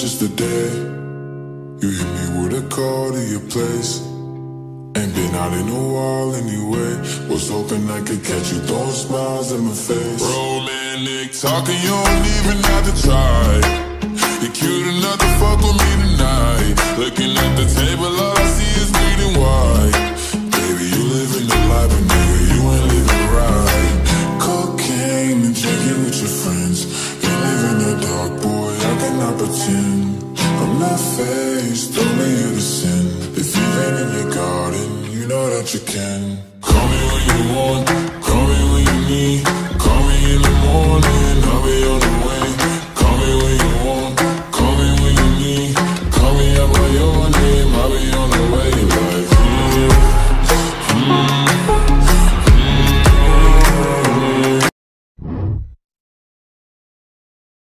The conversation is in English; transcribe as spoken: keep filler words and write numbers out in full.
just a day. You hit me with a call to your place. Ain't been out in a while anyway. Was hoping I could catch you throwing smiles in my face. Romantic talking, you don't even have to try. You're cute enough to fuck with me tonight. Looking at the table, all I see is bleeding white. Baby, you living the life, but nigga, you ain't living right. Cocaine and drinking with your friends. You live in the dark, boy, I cannot pretend. I'm not faced, only you to sin. If you've been in your garden, you know that you can.